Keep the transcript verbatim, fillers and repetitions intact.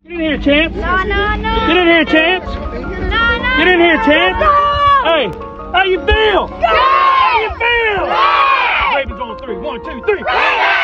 Get in here, champ. No, no, no. Get in here, champ. No, no. Get in here, champ. No. Hey, how you feel? Good. How you feel? Good. Ravens on three. One, two, three.